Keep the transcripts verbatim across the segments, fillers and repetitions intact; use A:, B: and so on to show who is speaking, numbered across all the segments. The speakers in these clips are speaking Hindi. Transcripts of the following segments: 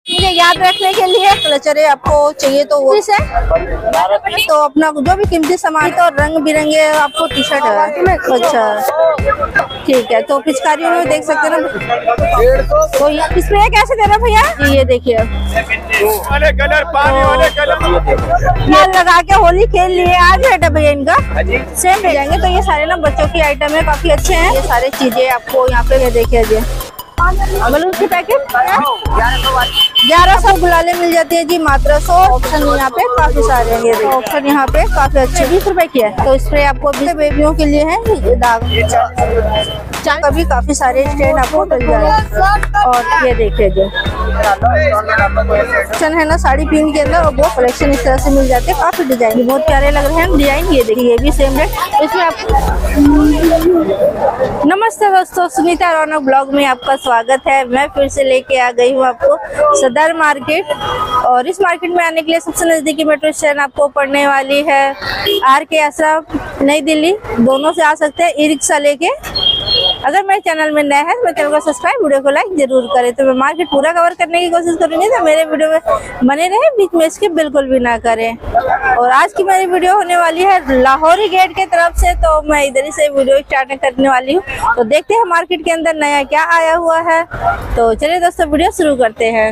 A: मुझे याद रखने के लिए क्लचरे आपको चाहिए तो वो है, तो अपना जो भी कीमती सामान तो रंग बिरंगे आपको टी शर्ट है। अच्छा ठीक है, तो पिचकारियों में देख सकते हैं ना। तो इसमें कैसे दे रहे भैया? ये देखिए
B: वाले कलर, पानी वाले कलर
A: ये लगा के होली खेल लिए। आज रेट है भैया इनका सेम ले जाएंगे। तो ये सारे ना बच्चों की आइटम है, काफी अच्छे हैं। ये सारे चीजें आपको यहाँ पे देखिए जी। बलून की पैकेट ग्यारह सौ गुलाले मिल जाती है जी, मात्र सौ। ऑप्शन यहाँ पे काफी सारे हैं, ये ऑप्शन यहाँ पे काफी अच्छे। बीस रुपए की है। तो स्प्रे आपको बेबियों के लिए है, दाग कभी काफी सारे स्टैंड आपको मिल जाएगा। और ये देखिए जो ऑप्शन है ना साड़ी पिंक के अंदर, और वो कलेक्शन इस तरह से मिल जाते हैं। काफी डिजाइन बहुत प्यारे लग रहे हैं डिजाइन। ये देखिए ये भी सेम रेट इसमें आप। नमस्ते दोस्तों, सुनीता रौनक ब्लॉग में आपका स्वागत है। मैं फिर से लेके आ गई हूँ आपको सदर मार्केट, और इस मार्केट में आने के लिए सबसे नजदीकी मेट्रो स्टेशन आपको पड़ने वाली है आर के आश्रम, नई दिल्ली। दोनों से आ सकते हैं ई रिक्शा लेके। अगर मेरे चैनल में नया है तो मेरे चैनल को सब्सक्राइब, वीडियो को लाइक जरूर करें। तो मैं मार्केट पूरा कवर करने की कोशिश करूंगी, तो मेरे वीडियो में बने रहे, बीच में स्किप बिल्कुल भी ना करें। और आज की मेरी वीडियो होने वाली है लाहौरी गेट की तरफ से, तो मैं इधर ही से वीडियो स्टार्ट करने वाली हूँ। तो देखते हैं मार्केट के अंदर नया क्या आया हुआ है। तो चलिए दोस्तों वीडियो शुरू करते हैं।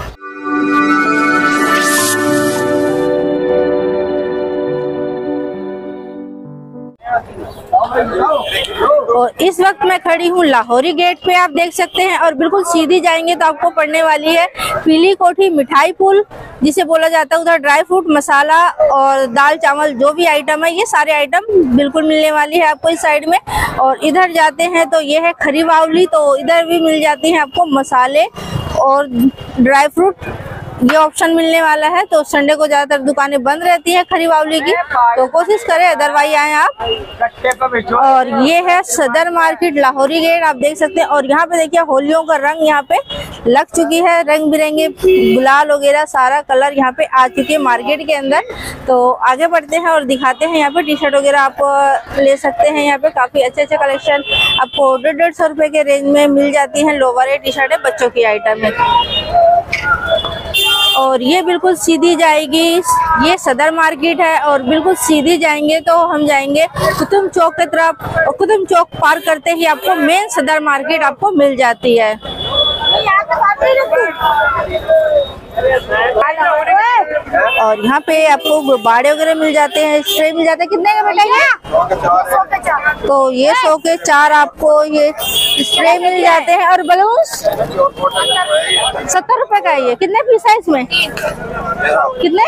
A: और इस वक्त मैं खड़ी हूँ लाहौरी गेट पे, आप देख सकते हैं। और बिल्कुल सीधी जाएंगे तो आपको पड़ने वाली है पीली कोठी मिठाई पुल, जिसे बोला जाता है। उधर ड्राई फ्रूट, मसाला और दाल चावल जो भी आइटम है, ये सारे आइटम बिल्कुल मिलने वाली है आपको इस साइड में। और इधर जाते हैं तो ये है खरी बावली, तो इधर भी मिल जाती हैं आपको मसाले और ड्राई फ्रूट, ये ऑप्शन मिलने वाला है। तो संडे को ज्यादातर दुकानें बंद रहती है खरी बावली की, तो कोशिश करें अदरवाइज आए आप। और ये है सदर मार्केट लाहौरी गेट, आप देख सकते हैं। और यहाँ पे देखिए होलियों का रंग यहाँ पे लग चुकी है, रंग बिरंगे गुलाल वगैरह सारा कलर यहाँ पे आ चुके हैं मार्केट के अंदर। तो आगे बढ़ते हैं और दिखाते हैं। यहाँ पे टी शर्ट वगैरह आप ले सकते हैं। यहाँ पे काफी अच्छे अच्छे कलेक्शन आपको डेढ़ डेढ़ सौ रुपए के रेंज में मिल जाती है। लोवर टी शर्ट है, बच्चों की आइटम है। और ये बिल्कुल सीधी जाएगी, ये सदर मार्केट है। और बिल्कुल सीधी जाएंगे तो हम जाएंगे कुतुब चौक की तरफ, और कुतुब चौक पार करते ही आपको मेन सदर मार्केट आपको मिल जाती है। और यहाँ पे आपको गुब्बारे वगैरह मिल जाते हैं, स्प्रे मिल जाते हैं। कितने का बेटा ये? तो ये सौ के चार आपको ये स्प्रे मिल जाते हैं। और बलून्स सत्तर रुपए का है। ये कितने पीस है इसमें? कितने?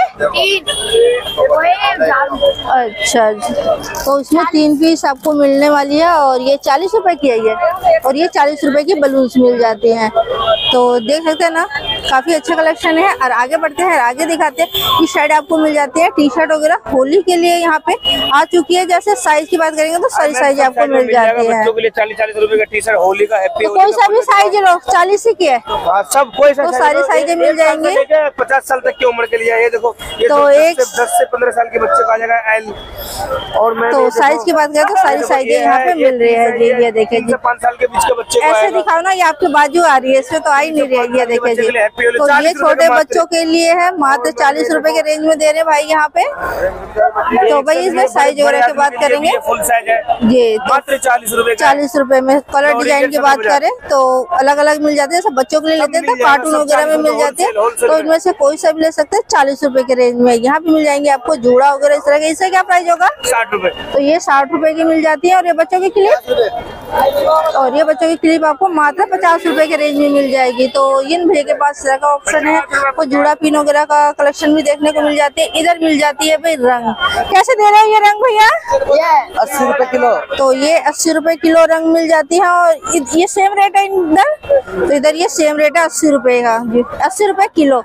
A: अच्छा, तो इसमें तीन पीस आपको मिलने वाली है। और ये चालीस रुपए की है ये, और ये चालीस रुपए की बलून्स मिल जाती हैं। तो देख सकते हैं ना, काफी अच्छा कलेक्शन है। और आगे बढ़ते हैं, आगे दिखाते हैं। इस साइड आपको मिल जाती है टी शर्ट वगैरह होली के लिए यहाँ पे आ चुकी है। जैसे साइज की बात करेंगे तो सारी साइज आपको मिल जाती है।
B: बच्चों के लिए चालीस चालीस रुपए का टी शर्ट होली का हैप्पी,
A: तो कोई सा भी साइज लो, चालीस ही की है
B: सब कोई सा,
A: तो सारी साइजें मिल जाएंगी।
B: पचास साल तक की उम्र के लिए ये देखो, ये
A: तो एक
B: दस से पंद्रह साल के बच्चे का आ जाएगा एल। और मैं
A: तो साइज की बात करें तो सारी साइजें यहाँ पे मिल रही है जी। ये देखिए जी,
B: पाँच साल के बीच के बच्चे
A: ऐसे दिखाओ ना, ये आपकी बाजू आ रही है, इसमें तो आ ही नहीं रही है। ये देखिए जी, तो ये छोटे बच्चों के लिए है, मात्र चालीस रुपए के रेंज में दे रहे हैं भाई यहाँ पे। तो भाई इसमें साइज वगैरह की बात करेंगे,
B: फुल साइज है
A: ये
B: मात्र चालीस रुपए
A: चालीस रुपए में। कलर डिजाइन की बात करें तो अलग अलग मिल जाते हैं। जैसे बच्चों के लिए लेते हैं तो कार्टून वगैरह में मिल जाते हैं, तो इनमें से कोई सा भी ले सकते हैं चालीस रुपए के रेंज में। यहाँ पे मिल जाएंगे आपको जूड़ा वगैरह इस तरह के। इससे क्या प्राइस होगा?
B: साठ रुपए।
A: तो ये साठ रुपए की मिल जाती है। और ये बच्चों की क्लिप, और ये बच्चों की क्लिप आपको मात्र पचास रुपए के रेंज में मिल जाएगी। तो इन भैया के पास तरह का ऑप्शन है, आपको जूड़ा पिन वगैरह का कलेक्शन भी देखने को मिल जाती है। इधर मिल जाती है भाई रंग। कैसे दे रहे हैं ये रंग भैया?
C: अस्सी रुपए किलो।
A: तो ये अस्सी रुपए किलो रंग मिल जाती है। और ये सेम रेट है इधर, तो इधर ये सेम रेट है अस्सी रुपए का जी, अस्सी रुपए किलो।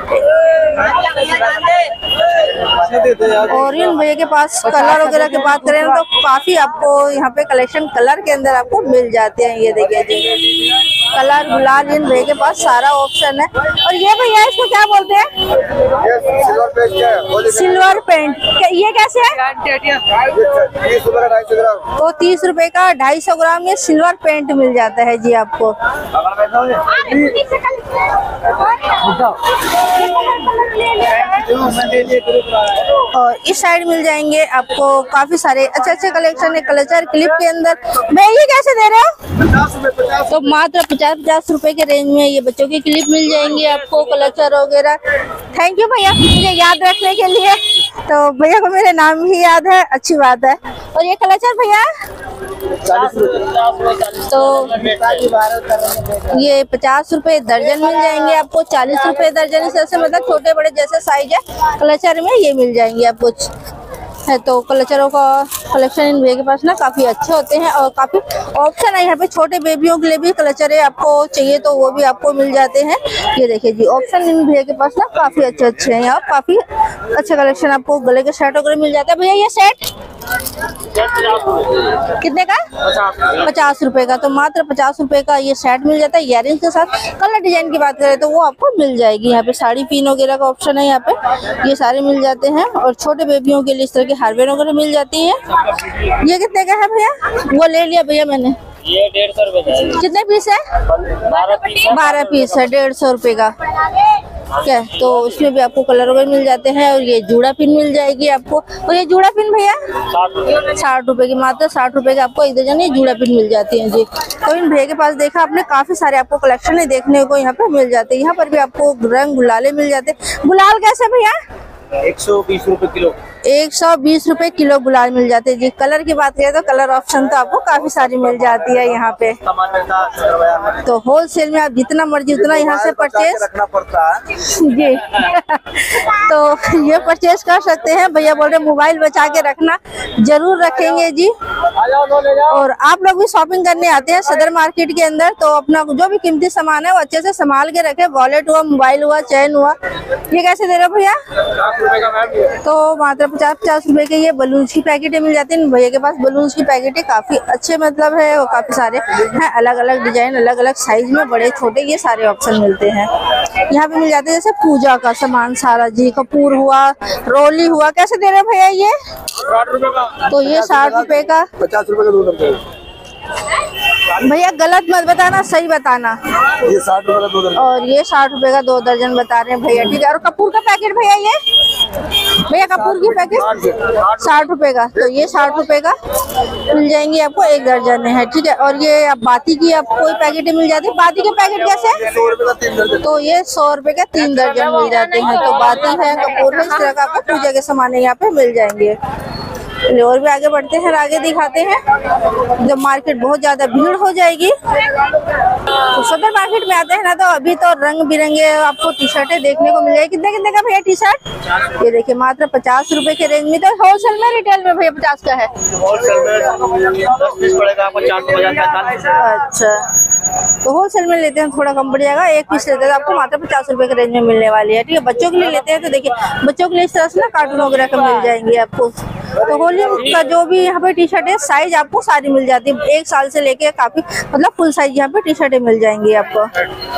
A: और इन भैया के पास कलर वगैरह की बात करें तो काफी आपको यहाँ पे कलेक्शन कलर के अंदर आपको मिल जाते हैं। ये देखिए जी, कलर गुलाल इन भैया के पास सारा ऑप्शन है। और ये भैया इसको क्या बोलते हैं?
C: सिल्वर पेस्ट है।
A: Silver paint. ये कैसे है?
C: तीस रुपए का ढाई सौ ग्राम।
A: तो तीस रुपए का ढाई सौ ग्राम ये सिल्वर पेंट मिल जाता है जी आपको। और इस साइड मिल जाएंगे आपको काफी सारे अच्छे अच्छे कलेक्शन है कल्चर क्लिप के अंदर। मैं ये कैसे दे रहे हो? तो मात्र पचास पचास रुपए के रेंज में ये बच्चों की क्लिप मिल जाएंगे आपको कल्चर वगैरह। थैंक यू भैया मुझे याद रखने के लिए। तो भैया को मेरे नाम भी याद है, अच्छी बात है। और ये कल्चर भैया तो ये पचास रुपए दर्जन मिल जाएंगे आपको, चालीस रुपए दर्जन से मतलब छोटे बड़े जैसे साइज है कल्चर में ये मिल जाएंगे आपको है। तो कल्चरों का कलेक्शन इन भैया के पास ना काफी अच्छे होते हैं और काफी ऑप्शन है यहाँ पे। छोटे बेबियों के लिए भी कल्चर है, आपको चाहिए तो वो भी आपको मिल जाते हैं। ये देखिए जी ऑप्शन इन भैया के पास ना काफी अच्छे अच्छे हैं यहाँ, काफी अच्छा कलेक्शन आपको गले के शर्ट वगैरह मिल जाता है। भैया ये सेट कितने का? पचास रुपए का। तो मात्र पचास रुपए का ये सेट मिल जाता है इयररिंग्स के साथ। कलर डिजाइन की बात करें तो वो आपको मिल जाएगी यहाँ पे। साड़ी पिन वगैरह का ऑप्शन है यहाँ पे, ये सारे मिल जाते हैं। और छोटे बेबियों के लिए इस तरह की हार्डवेयर वगैरह मिल जाती है। ये कितने का है भैया? वो ले लिया भैया मैंने।
D: ये डेढ़ सौ रुपए का।
A: कितने पीस है?
D: बारह पीस।
A: बारह पीस है डेढ़ सौ रुपए का। क्या तो उसमें भी आपको कलर वगैरह मिल जाते हैं। और ये जूड़ा पिन मिल जाएगी आपको। और ये जूड़ा पिन भैया साठ रुपए की, मात्र साठ रुपए का आपको एक दर्जन ये जूड़ा पिन मिल जाती है जी। तो इन भैया के पास देखा आपने काफी सारे आपको कलेक्शन है देखने को यहाँ पे मिल जाते हैं। यहाँ पर भी आपको रंग गुलाले मिल जाते हैं। गुलाल कैसे भैया?
B: एक सौ बीस रुपए किलो।
A: एक सौ बीस रुपए किलो गुलाल मिल जाते हैं जी। कलर की बात करें तो कलर ऑप्शन तो आपको काफी सारी मिल जाती है यहाँ पे। तो होलसेल में आप जितना मर्जी उतना यहाँ से परचेज
C: रखना पड़ता है
A: जी। तो ये परचेज कर सकते हैं। भैया बोल रहे मोबाइल बचा के रखना, जरूर रखेंगे जी। और आप लोग भी शॉपिंग करने आते हैं सदर मार्केट के अंदर तो अपना जो भी कीमती सामान है वो अच्छे से संभाल के रखे। वॉलेट हुआ, मोबाइल हुआ, चैन हुआ। ये कैसे दे रहे हो भैया? तो मात्र पचास पचास रुपए के ये बलून्स की पैकेटें मिल जाती हैं। भैया के पास बलून्स की पैकेटें काफी अच्छे मतलब है और काफी सारे हैं, अलग अलग डिजाइन अलग अलग साइज में, बड़े छोटे ये सारे ऑप्शन मिलते हैं। यहाँ पे मिल जाते हैं जैसे पूजा का सामान सारा जी, कपूर हुआ, रोली हुआ। कैसे दे रहे हैं भैया ये?
B: साठ रुपए का।
A: तो ये साठ रुपए का।
C: पचास रुपए का दो दर्जन।
A: भैया गलत मत बताना, सही बताना।
C: ये साठ रुपए का दो दर्जन।
A: और ये साठ रुपए का दो दर्जन बता रहे हैं भैया, ठीक है। और कपूर का पैकेट भैया ये भैया कपूर की पैकेट साठ रुपए का। तो ये साठ रुपए का मिल जाएंगे आपको, एक दर्जन है, ठीक है। और ये आप बाती की आपको कोई पैकेट मिल जाती है। बाती के पैकेट कैसे?
C: सौ रुपए का तीन दर्जन।
A: तो ये सौ रुपए का तीन दर्जन मिल जाते हैं। तो बाती है, कपूर है, इस तरह का आपको पूजा के सामान यहाँ पे मिल जाएंगे। और भी आगे बढ़ते हैं, आगे दिखाते हैं। जब मार्केट बहुत ज्यादा भीड़ हो जाएगी तो सदर मार्केट में आते हैं ना तो अभी तो रंग बिरंगे आपको टी शर्टें देखने को मिल जाएगी। कितने कितने का भैया टी शर्ट? ये देखिए मात्र पचास रुपए के रेंज में। तो होलसेल में रिटेल में भैया पचास का है?
D: होलसेल में दस पीस पड़ेगा आपको चार सौ पचास।
A: अच्छा तो होलसेल में लेते हैं थोड़ा कम पड़ जाएगा। एक पीस लेते हैं तो आपको मात्र पचास रुपए के रेंज में मिलने वाली है, ठीक है। बच्चों के लिए लेते हैं तो देखिए बच्चों के लिए इस तरह से ना कार्टून वगैरह का मिल जाएंगे आपको। तो होली का जो भी यहाँ पे टी शर्ट है साइज आपको सारी मिल जाती है, एक साल से लेके काफी मतलब फुल साइज यहाँ पे टी शर्टें मिल जाएंगी आपको।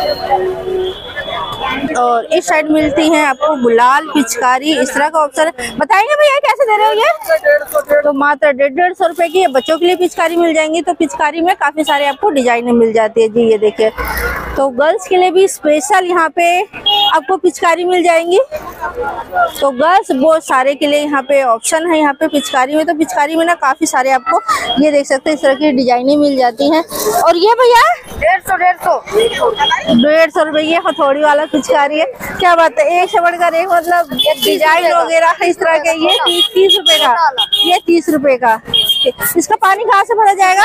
A: और इस साइड मिलती हैं आपको गुलाल, पिचकारी, इस तरह का ऑप्शन बताएंगे भैया कैसे दे रहे हो ये? तो मात्र डेढ़ डेढ़ सौ रुपए की बच्चों के लिए पिचकारी मिल जाएंगी। तो पिचकारी में काफी सारे आपको डिजाइनें मिल जाती है जी। ये देखिए तो गर्ल्स के लिए भी स्पेशल यहाँ पे आपको पिचकारी मिल जाएंगी। तो गर्ल्स बहुत सारे के लिए यहाँ पे ऑप्शन है यहाँ पे पिचकारी में। तो पिचकारी में ना काफी सारे आपको ये देख सकते हैं इस तरह की डिजाइनें मिल जाती हैं। और ये भैया
C: डेढ़ सौ डेढ़ सौ
A: डेढ़ सौ रुपए ये हथौड़ी वाला पिचकारी है। क्या बात है, एक से बढ़कर एक मतलब डिजाइन वगैरह इस तरह के। ये तीस तीस रुपए का, ये तीस रुपए का। इसका पानी कहाँ से भरा जाएगा?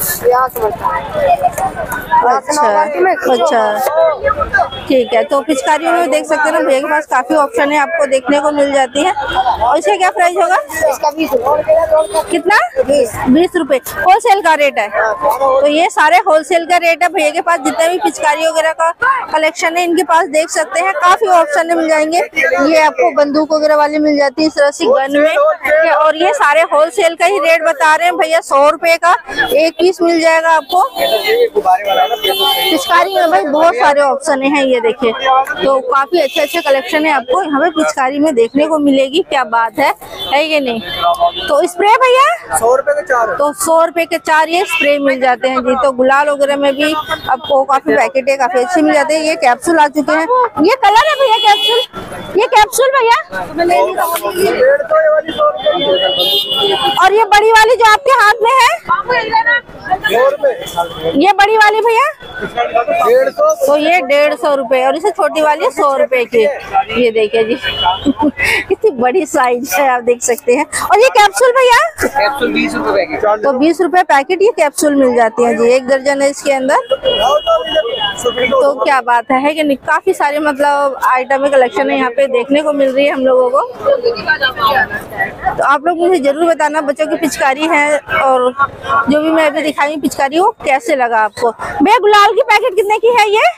A: अच्छा अच्छा ठीक है। तो पिचकारियों में देख सकते हैं ना भैया के पास काफी ऑप्शन है आपको देखने को मिल जाती है। और इसका क्या प्राइस होगा?
C: इसका बीस।
A: कितना? बीस रुपए होलसेल का रेट है। तो ये सारे होलसेल का रेट है भैया के पास। जितने भी पिचकारी वगैरह का कलेक्शन है इनके पास देख सकते हैं, काफी ऑप्शन मिल जाएंगे। ये आपको बंदूक वगैरह वाली मिल जाती है इस तरह से गन में। और ये सारे होलसेल का ही रेट बता बता रहे हैं भैया सौ रुपए का एक पीस मिल जाएगा आपको। पिचकारी में भाई बहुत सारे ऑप्शन हैं, ये देखिए तो काफी अच्छे अच्छे कलेक्शन है आपको यहाँ पे पिचकारी में देखने को मिलेगी। क्या बात है है ये नहीं। तो स्प्रे भैया
B: सौ रुपए के चार,
A: तो सौ रुपए के चार ये स्प्रे मिल जाते हैं जी। तो गुलाल वगैरह में भी आपको काफी पैकेट है, काफी अच्छे मिल जाते हैं। ये कैप्सूल आ चुके हैं, ये कलर है भैया कैप्सूल, ये कैप्सूल भैया। और ये बड़ी वाली जो आपके हाथ में है ये बड़ी वाली भैया
B: डेढ़ सौ,
A: तो ये डेढ़ सौ रुपए और इसे छोटी वाली है सौ रुपए की। ये देखिए जी कितनी बड़ी साइज है आप देख सकते हैं। और ये कैप्सूल भैया
B: कैप्सूल बीस रुपए पैकेट,
A: तो बीस रुपए पैकेट ये कैप्सूल मिल जाती है जी, एक दर्जन है इसके अंदर। तो क्या बात है, है कि नहीं। काफी सारे मतलब आइटम कलेक्शन है यहाँ पे देखने को मिल रही है हम लोगों को। तो आप लोग मुझे जरूर बताना बच्चों की पिचकारी है और जो भी मैं अभी दिखाई पिचकारी वो कैसे लगा आपको। भैया गुलाल की पैकेट कितने की है ये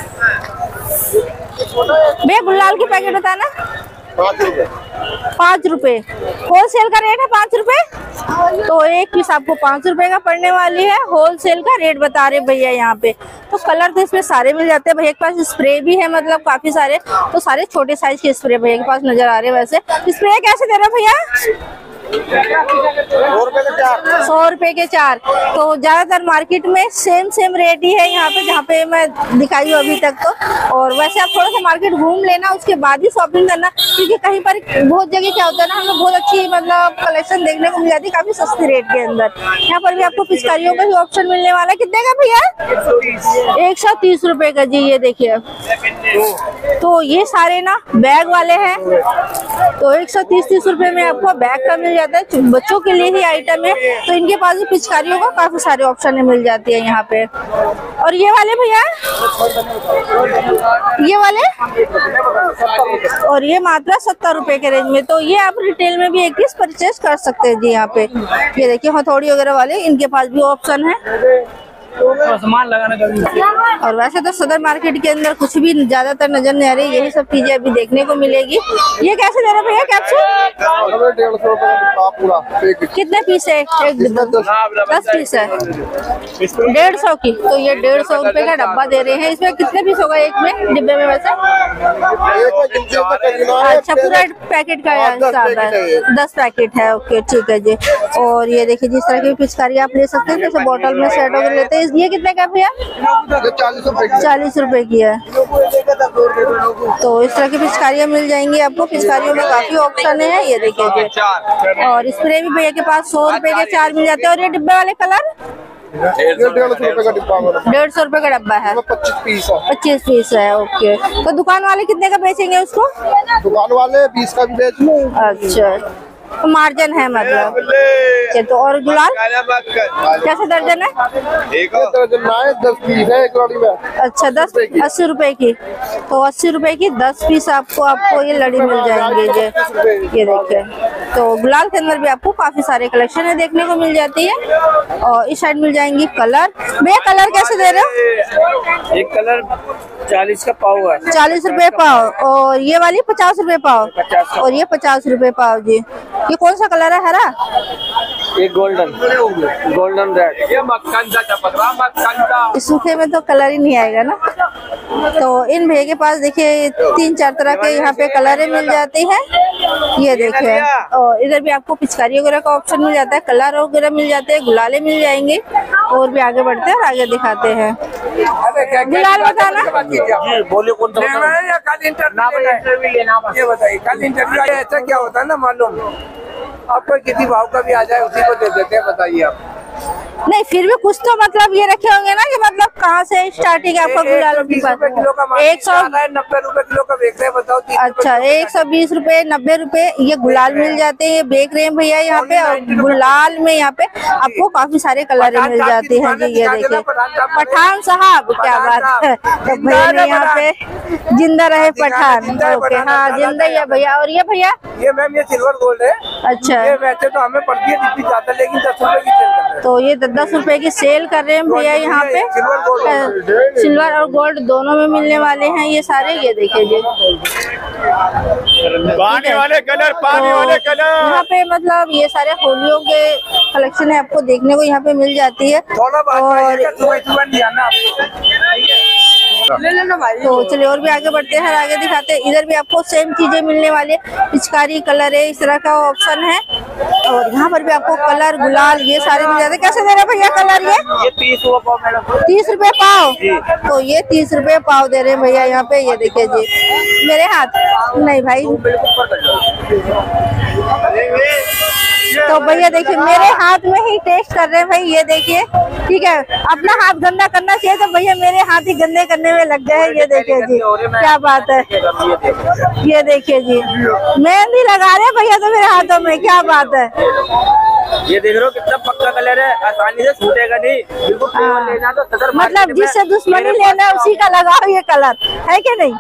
A: भैया गुलाल की पैकेट बताना।
C: पाँच रुपए
A: पाँच रुपए होलसेल का रेट है पाँच रुपए। तो एक पीस आपको पाँच रुपए का पड़ने वाली है, होलसेल का रेट बता रहे भैया यहाँ पे। तो कलर तो इसमें सारे मिल जाते हैं भैया के पास। स्प्रे भी है मतलब काफी सारे, तो सारे छोटे साइज के स्प्रे भैया के पास नजर आ रहे हैं। वैसे स्प्रे कैसे दे रहे हो भैया?
C: सौ रुपए के चार,
A: सौ रुपए के चार। तो ज्यादातर मार्केट में सेम सेम रेट ही है यहाँ पे जहाँ पे मैं दिखाई हूँ अभी तक। तो और वैसे आप थोड़ा सा मार्केट घूम लेना उसके बाद ही शॉपिंग करना, क्योंकि कहीं पर बहुत जगह क्या होता है ना हमें बहुत अच्छी मतलब कलेक्शन देखने को मिल जाती है काफी सस्ती रेट के अंदर। यहाँ पर भी आपको पिचकारियों का ही ऑप्शन मिलने वाला है। कितने का भैया? एक सौ तीस रुपए का जी। ये देखिए तो ये सारे ना बैग वाले हैं, तो एक सौ तीस तीस रुपए में आपको बैग का मिल जाता है। बच्चों के लिए ही आइटम है, तो इनके पास भी पिचकारियों का काफी सारे ऑप्शन मिल जाती है यहाँ पे। और ये वाले भैया ये वाले और ये मात्र सत्तर रुपए के रेंज में। तो ये आप रिटेल में भी एक पीस परचेज कर सकते हैं जी यहाँ पे। ये देखिए हथौड़ी वगैरह वाले इनके पास भी ऑप्शन है।
B: सामान लगाने का।
A: और वैसे तो सदर मार्केट के अंदर कुछ भी ज्यादातर नजर नहीं आ रही, यही सब चीजें अभी देखने को मिलेगी। ये कैसे दे रहे भैया कैप्सूल?
C: डेढ़ सौ रुपए पूरा पैकेट।
A: कितने पीस है? एक दस पीस है डेढ़ सौ की। तो ये डेढ़ सौ रुपए का डब्बा दे रहे हैं। इसमें कितने पीस होगा एक में डिब्बे में? वैसे अच्छा पूरा पैकेट का हिसाब है, दस पैकेट है। ओके ठीक है जी। और ये देखिए जिस तरह की पिचकारी आप ले सकते हैं, जैसे बोतल में सेट वगैरह लेते हैं। ये कितने का भैया?
C: चालीस रुपए की,
A: चालीस रुपए की है। तो इस तरह की पिचकारियाँ मिल जाएंगी आपको। पिचकारियों में काफी ऑप्शन है, ये देखिए जी। और स्प्रे भी भैया के पास सौ रुपए के चार मिल जाते हैं। और ये डिब्बे वाले कलर
C: डेढ़ सौ रुपए का डिब्बा,
A: डेढ़ सौ रुपए का डब्बा है,
C: पच्चीस पीस है।
A: पच्चीस पीस है। ओके तो दुकान वाले कितने का बेचेंगे उसको?
C: दुकान वाले बीस का भी बेच लो।
A: अच्छा तो मार्जिन है मतलब। तो और गुलाल कैसे दर्जन है?
C: एक दर्जन है, दस पीस है एक लड़ी में।
A: अच्छा दस अस्सी रुपए की। तो अस्सी रुपए की दस पीस आपको आपको ये लड़ी मिल जाएंगे ये ये देखिए। तो गुलाल के अंदर भी आपको काफी सारे कलेक्शन है देखने को मिल जाती है। और इस साइड मिल जाएंगी कलर। भैया कलर कैसे दे रहे हो?
B: एक कलर चालीस का पाव है,
A: चालीस रुपए पाव। और ये वाली पचास रुपए पाव, और ये पचास रुपए पाव जी। ये कौन सा कलर है? हरा?
B: एक गोल्डन गोल्डन रेड। ये मक्खन का चपकरा मक्खन का।
A: इस सूखे में तो कलर ही नहीं आएगा ना। तो इन भैया के पास देखिए तीन चार तरह के यहाँ पे कलर मिल जाते हैं। ये देखिए और इधर भी आपको पिचकारी वगैरह का ऑप्शन मिल जाता है, कलर वगैरह मिल जाते हैं, गुलाले मिल जाएंगे। और भी आगे बढ़ते हैं और आगे दिखाते हैं। गुलाल बताना
B: बोलिए कौन सा या कल इंटरव्यू लेना? ये बताइए कल इंटरव्यू ऐसा क्या होता है ना मालूम आपको, किसी भाव का भी आ जाए उसी को दे देते हैं। बताइए आप।
A: नहीं फिर भी कुछ तो मतलब ये रखे होंगे ना कि मतलब कहाँ से स्टार्टिंग है आपका गुलाल की बात? एक सौ
B: नब्बे रुपए किलो का बेच रहे हैं, बताओ।
A: अच्छा एक सौ बीस रूपए नब्बे रूपए ये गुलाल मिल जाते हैं, ये बेच रहे हैं भैया यहाँ पे। और गुलाल में यहाँ पे आपको काफी सारे कलर मिल जाते हैं जी। ये देखिए पठान साहब, क्या बात है। तो भैया ने यहाँ पे जिंदा रहे पठान। ओके हाँ जिंदा ही है भैया। और ये भैया
B: ये मैम ये सिल्वर गोल्ड है।
A: अच्छा
B: ये वैसे तो हमें पड़ती है इतनी ज्यादा, लेकिन दस रुपए की सेल करते हैं।
A: तो ये दस रुपए की सेल कर रहे हैं भैया यहाँ पे। सिल्वर और गोल्ड दोनों में मिलने वाले हैं ये सारे। ये देखिए जी
E: पानी वाले कलर, पानी वाले कलर
A: यहाँ पे मतलब ये सारे होलियों के कलेक्शन है आपको देखने को यहाँ पे मिल जाती है। और तो चलिए और भी आगे बढ़ते हैं, आगे दिखाते हैं। इधर भी आपको सेम चीजें मिलने वाली है, पिचकारी कलर है, इस तरह का ऑप्शन है। और यहाँ पर भी आपको कलर गुलाल ये सारे मिल जाते हैं। कैसे दे रहे हैं भैया कलर ये?
D: ये तीस रुपए पाव मैडम।
A: तीस रुपए पाव। तो ये तीस रुपए पाव दे रहे हैं भैया यहाँ पे। ये देखिए जी मेरे हाथ नहीं भाई, तो भैया देखिए मेरे हाथ में ही टेस्ट कर रहे हैं भाई। ये देखिए ठीक है, अपना हाथ गंदा करना चाहिए तो भैया मेरे हाथ ही गंदे करने में लग गए हैं। ये देखिए जी क्या बात है, ये देखिए जी मेहंदी लगा रहे हैं भैया तो मेरे हाथों में, क्या बात है।
D: ये देख रहे हो कितना पक्का कलर है, आसानी से छूटेगा नहीं, बिल्कुल प्योर लेना तो सदर
A: मतलब जिससे दुश्मनी लेना उसी का लगाओ ये कलर, है कि नहीं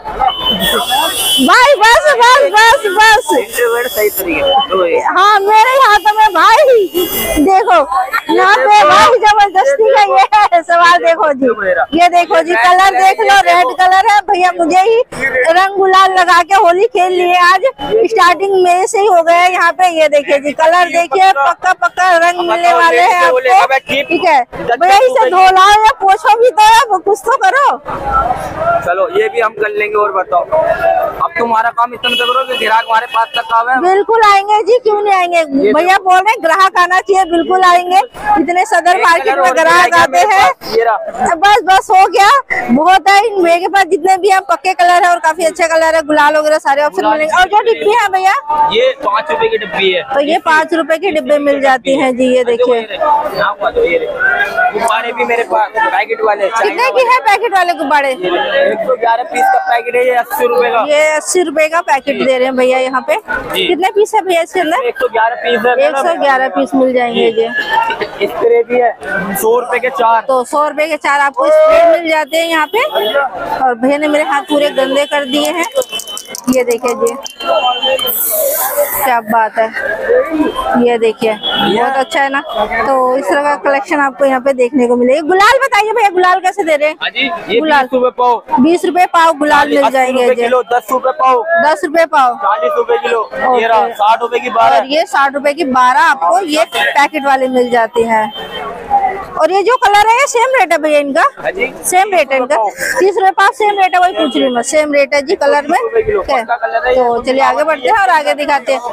A: भाई? बस बस बस बस
D: सही तरीके।
A: हाँ मेरे हाथों में भाई देखो यहाँ पे भाई जबरदस्ती का ये है सवाल। देखो जी ये देखो जी कलर देख लो, रेड कलर है भैया। मुझे ही रंग गुलाल लगा के होली खेल लिए आज, स्टार्टिंग में से ही हो गया यहाँ पे। ये देखिए जी कलर देखिए, पक्का पक्का रंग मिलने वाले हैं आपको, ठीक है भैया। इसे धो लाओ या पोछो भी तो कुछ तो करो।
D: चलो ये भी हम कर लेंगे। और बताओ अब तुम्हारा काम इतना करो कि ग्राहक हमारे पास तक आवे।
A: बिल्कुल आएंगे जी, क्यों नहीं आएंगे भैया, बोल रहे हैं ग्राहक आना चाहिए, बिल्कुल आएंगे। इतने सदर मार्केट में ग्राहक आते हैं। बस बस हो गया, बहुत है। इन भैया के पास जितने भी हैं पक्के कलर है और काफी अच्छे कलर है, गुलाल वगैरह सारे ऑप्शन मिलेंगे। और जो डिब्बी है भैया
D: ये पाँच रुपए की डिब्बी है,
A: तो ये पाँच रुपए की डिब्बे मिल जाती हैं जी। ये देखिए
D: गुब्बारे भी मेरे पास पैकेट वाले।
A: कितने की है पैकेट वाले गुब्बारे?
D: एक सौ ग्यारह पीस का पैकेट है, ये अस्सी रुपए का।
A: ये अस्सी रुपए का पैकेट दे रहे हैं भैया यहाँ पे। कितने पीस है भैया इसके अंदर?
D: एक सौ ग्यारह पीस है।
A: एक सौ ग्यारह पीस मिल जाएंगे जी।
D: स्प्रे भी है सौ रुपए के चार।
A: तो सौ रुपए के चार आपको स्प्रे मिल जाते हैं यहाँ पे। और भैया ने मेरे हाथ पूरे गंदे कर दिए हैं। ये देखिए जी क्या बात है, ये देखिए बहुत अच्छा है ना। तो इस तरह का कलेक्शन आपको यहाँ पे देखने को मिलेगा। गुलाल बताइए भैया, गुलाल कैसे दे रहे हैं?
D: ये गुलाल बीस रुपए पाव।
A: बीस रुपए पाव गुलाल मिल जाएंगे जी।
D: किलो दस रुपए पाव।
A: दस रुपए पाव।
D: चालीस रुपए किलो। ये साठ रुपए की बारह।
A: और ये साठ रुपए की बारह आपको ये पैकेट वाले मिल जाते हैं। और ये जो कलर है ये सेम रेट है भैया इनका? सेम रेट है इनका, तीस रुपए पाव सेम रेट है, वही पूछ रही हूँ मैं। सेम रेट है जी कलर में। तो चलिए आगे बढ़ते हैं और आगे दिखाते हैं।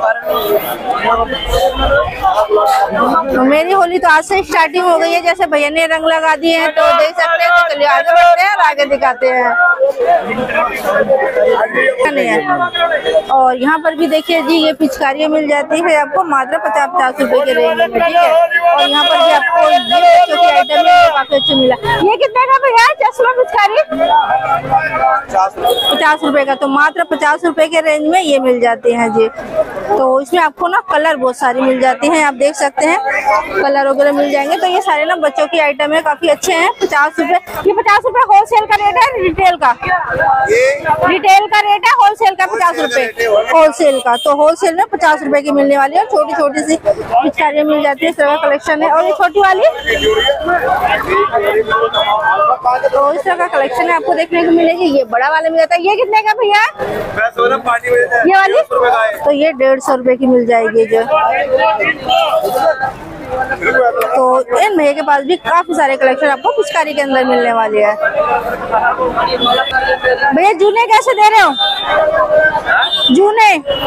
A: तो मेरी होली तो आज से स्टार्टिंग हो गई है, जैसे भैया ने रंग लगा दिए हैं तो देख सकते हैं। तो चलिए आगे बढ़ते हैं और आगे दिखाते हैं। नहीं है। और यहाँ पर भी देखिए जी ये पिचकारियाँ मिल जाती है आपको मात्र पचास पचास रुपए के रेंज में, ठीक है। और यहाँ पर भी आपको ये बच्चों की आइटम है काफी अच्छी मिला। ये कितने का भैया चश्मा पिचकारी? पचास रुपए का। तो मात्र पचास रुपए के रेंज में ये मिल जाते हैं जी। तो इसमें आपको ना कलर बहुत सारी मिल जाती हैं, आप देख सकते हैं कलर वगैरह मिल जाएंगे। तो ये सारे ना बच्चों की आइटम है, काफी अच्छे हैं। पचास रुपए, ये पचास रुपए होलसेल का रेट है, रिटेल का? रिटेल का रेट है, होलसेल का पचास रुपए होलसेल का। तो होलसेल में पचास रुपए की मिलने वाली है। छोटी छोटी सी पिचकारियाँ मिल जाती है, इस तरह का कलेक्शन है। और ये छोटी वाली तो इस तरह का कलेक्शन है आपको देखने को मिलेगी। ये बड़ा वाला मिल जाता है। ये कितने का भैया? ये वाली तो ये डेढ़ सौ रुपए की मिल जाएगी जो। तो इन भैया के पास भी काफी सारे कलेक्शन आपको पिचकारी के अंदर मिलने वाले हैं। भैया जूने कैसे दे रहे हो? जूने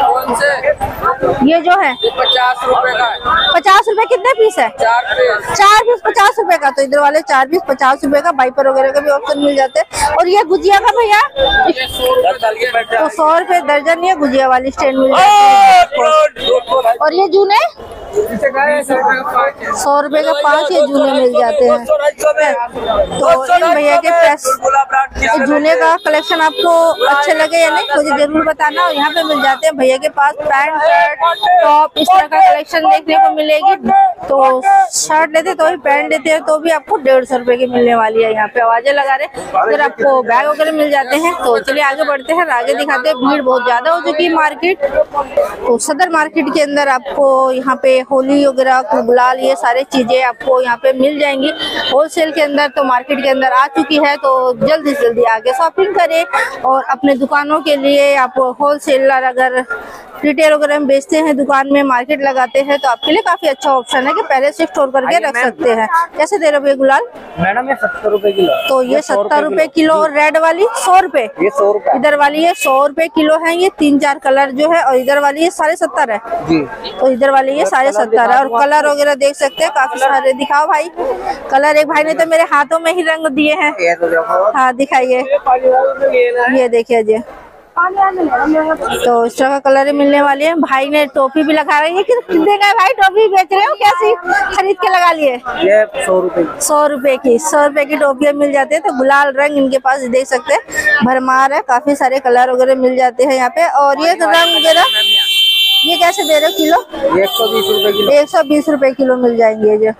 A: ये जो है
B: पचास रुपए का है।
A: पचास रुपए कितने पीस है?
B: चार पीस।
A: चार पीस पचास रुपए का। तो इधर वाले चार पीस पचास रुपए का। वाइपर वगैरह का भी ऑप्शन मिल जाते हैं। और ये गुजिया का भैया तो सौ रुपए दर्जन ये गुजिया वाली स्टैंड मिल जाती है। और ये जूने सौ रुपए का पाँच ये जूने मिल जाते हैं। तो इन भैया के पास जूने का कलेक्शन आपको अच्छे लगे या नहीं मुझे जरूर बताना। और यहाँ पे मिल जाते हैं भैया के पास पैंट शर्ट टॉप इस तरह का कलेक्शन देखने को मिलेगी। तो शर्ट लेते तो भी पैंट लेते हैं तो भी आपको डेढ़ सौ रुपए की मिलने वाली है। यहाँ पे आवाजें लगा रहे, अगर आपको बैग वगैरह मिल जाते हैं। तो चलिए आगे बढ़ते हैं, आगे दिखाते हैं। भीड़ बहुत ज्यादा हो चुकी है मार्केट। तो सदर मार्केट के अंदर आपको यहाँ पे होली वगैरह, गुलाल, ये सारे चीजें आपको यहाँ पे मिल जाएंगी होलसेल के अंदर। तो मार्केट के अंदर आ चुकी है, तो जल्दी से जल्दी आके शॉपिंग करें और अपने दुकानों के लिए आप होलसेलर अगर रिटेल वगैरह में बेचते हैं, दुकान में मार्केट लगाते हैं, तो आपके लिए काफी अच्छा ऑप्शन है कि पहले से स्टोर करके रख सकते हैं। कैसे दे रहे हो भैया गुलाल?
D: मैडम ये सत्तर रुपए किलो।
A: तो ये सत्तर रुपए किलो और रेड वाली सौ रुपए,
D: ये सौ रुपए।
A: इधर वाली ये सौ रुपए किलो है। ये तीन चार कलर जो है, और इधर वाली ये साढ़े सत्तर है
D: जी।
A: तो इधर वाली ये साढ़े सत्तर है। और कलर वगैरह देख सकते हैं काफी सारे। दिखाओ भाई कलर। एक भाई ने तो मेरे हाथों में ही रंग दिए हैं। हाँ दिखाइए, ये देखिए जी। तो इस तरह का कलर मिलने वाले हैं। भाई ने टोपी भी लगा रही है। कितने का भाई टोपी बेच रहे हो? कैसी खरीद के लगा लिए?
D: ये सौ रुपए
A: सौ रुपए की सौ रुपए की टोपियां मिल जाते हैं। तो गुलाल रंग इनके पास देख सकते हैं भरमार है, काफी सारे कलर वगैरह मिल जाते हैं यहाँ पे। और ये रंग वगैरह ये कैसे दे रहे हो किलो?
D: एक सौ बीस रुपए किलो।
A: एक सौ बीस रुपए किलो मिल जाएंगे जो।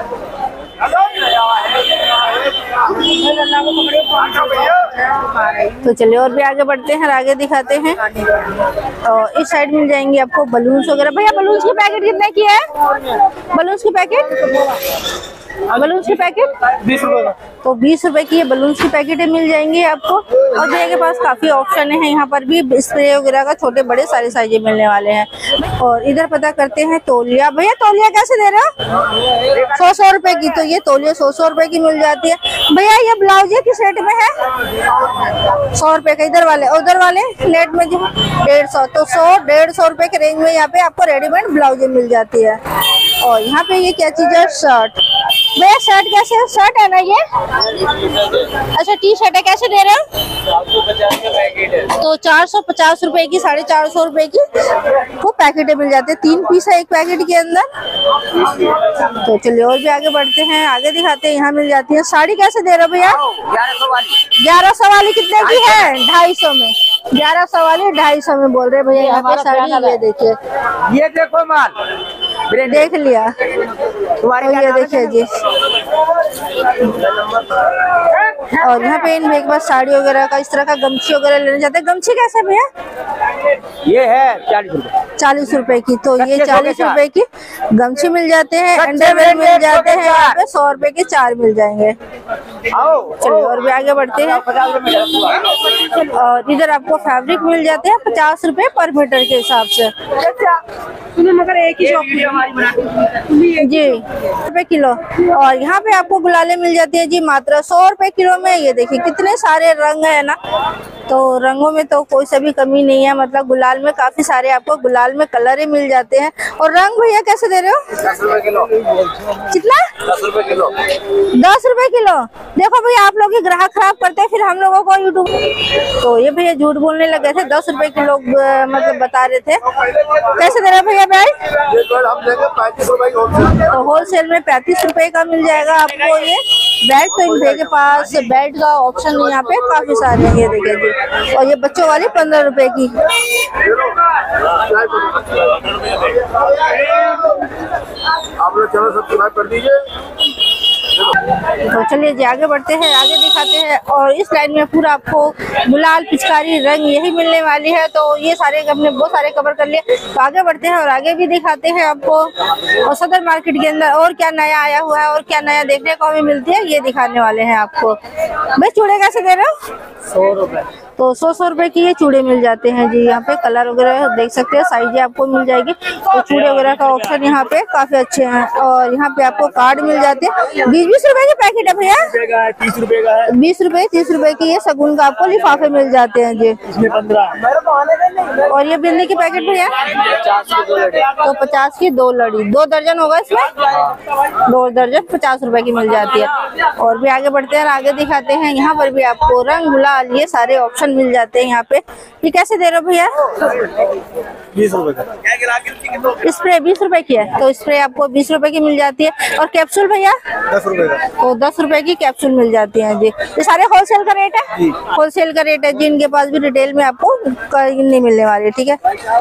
A: तो चलिए और भी आगे बढ़ते हैं और आगे दिखाते हैं। और इस साइड मिल जाएंगे आपको बलून्स वगैरह। भैया बलून्स के पैकेट कितने की है? बलून्स के पैकेट बलून्स के पैकेट
D: बीस रुपए।
A: तो बीस रुपए की ये बलून्स की पैकेटें मिल जाएंगी आपको। और भैया के पास काफी ऑप्शन है यहाँ पर भी, स्प्रे वगैरह का छोटे बड़े सारे साइजें मिलने वाले हैं। और इधर पता करते हैं तौलिया। भैया तौलिया कैसे दे रहे हो? सौ सौ रुपए की। तो ये तौलिया सौ सौ रुपए की मिल जाती है। भैया ये ब्लाउज है किस रेट में है? सौ रुपए का। इधर वाले उधर वाले नेट में जो डेढ़ सौ। तो सौ डेढ़ सौ रुपए के रेंज में यहाँ पे आपको रेडीमेड ब्लाउजें मिल जाती है। और यहाँ पे ये क्या चीज है? शर्ट। भैया शर्ट कैसे है? शर्ट है ना ये? अच्छा टी शर्ट है, कैसे दे रहे हो? तो चार सौ पचास रुपए की, साढ़े चार सौ रुपए की वो पैकेटें मिल जाते हैं। तीन पीस है एक पैकेट के अंदर। तो चलिए और भी आगे बढ़ते हैं, आगे दिखाते हैं। यहाँ मिल जाती है साड़ी। कैसे दे रहे हो भैया? ग्यारह सौ वाली कितने की है? ढाई सौ में। ग्यारह सौ वाली ढाई सौ में बोल रहे भैया यहाँ पे साड़ी। ये देखिए,
D: ये देखो माल
A: देख लिया।
D: तुम्हारे
A: तो ये देखिए जी। और यहाँ पे इन भैया के पास साड़ी वगैरह का इस तरह का गमछी वगैरह लेने जाते हैं। गमछी कैसे भैया?
D: ये है चालीस रुपए।
A: चालीस रुपए की। तो ये चालीस रुपए की गमछी मिल जाते हैं। अंडरवेयर मिल जाते हैं यहाँ पे सौ रुपए के चार मिल जाएंगे। चलिए और भी आगे बढ़ते हैं। और इधर आपको फैब्रिक मिल जाते हैं पचास रुपए पर मीटर के हिसाब से मगर एक ही शॉप जी रुपए किलो। और यहाँ पे आपको गुलाले मिल जाती है जी मात्र सौ रुपए किलो में। ये देखिए कितने सारे रंग है ना। तो रंगों में तो कोई सा भी कमी नहीं है, मतलब गुलाल में काफी सारे आपको गुलाल में कलर ही मिल जाते हैं। और रंग भैया कैसे दे रहे हो?
D: दस रुपए किलो।
A: कितना?
D: दस रुपए किलो।
A: दस रुपए किलो। देखो भैया आप लोग ग्राहक खराब करते हैं, फिर हम लोगों को यूट्यूब। तो ये भैया झूठ बोलने लगे थे। दस रुपए किलो मतलब बता रहे थे। कैसे दे रहे भैया बैग?
C: हम देंगे पैंतीस रुपए
A: तो होलसेल में पैंतीस रुपए का मिल जाएगा आपको ये बैग। तो इन भैया के पास बेल्ट का ऑप्शन यहाँ पे काफी सारे हैं। ये देखिए जी। और ये बच्चों वाली पंद्रह रुपए की।
C: आप लोग चलो सब चुनाव कर दीजिए।
A: तो चलिए जी आगे बढ़ते हैं, आगे दिखाते हैं। और इस लाइन में पूरा आपको गुलाल पिचकारी रंग यही मिलने वाली है। तो ये सारे हमने बहुत सारे कवर कर लिए। तो आगे बढ़ते हैं और आगे भी दिखाते हैं आपको। और सदर मार्केट के अंदर और क्या नया आया हुआ है और क्या नया देखने को हमें मिलती है ये दिखाने वाले हैं आपको। भाई चूड़े कैसे दे रहे हो?
D: सौ रुपए।
A: तो सौ सौ रुपए की ये चूड़े मिल जाते हैं जी। यहाँ पे कलर वगैरह देख सकते हैं, साइजें आपको मिल जाएगी। तो चूड़े वगैरह का ऑप्शन यहाँ पे काफी अच्छे हैं। और यहाँ पे आपको कार्ड मिल जाते हैं। बीस बीस रुपए के पैकेट है भैया?
E: तीस रुपए का है।
A: बीस रुपए तीस रुपए की ये सगुन का आपको लिफाफे मिल जाते हैं जी।
E: इसमें पंद्रह।
A: और ये बिंदी के पैकेट भैया? तो पचास की दो लड़ी, दो दर्जन होगा इसमें। दो दर्जन पचास रुपए की मिल जाती है। और भी आगे बढ़ते हैं, आगे दिखाते हैं। यहाँ पर भी आपको रंग गुलाल ये सारे ऑप्शन मिल जाते हैं यहाँ पे। ये कैसे दे रहे हो भैया?
E: बीस रुपए का।
A: स्प्रे बीस रुपए की है। तो स्प्रे आपको बीस रुपए की मिल जाती है। और कैप्सूल भैया?
C: दस रुपए का।
A: तो दस रुपए की कैप्सूल मिल जाती है जी। ये सारे होलसेल का रेट है? होलसेल का रेट है जी। इनके पास भी रिटेल में आपको नहीं मिलने वाली, ठीक है।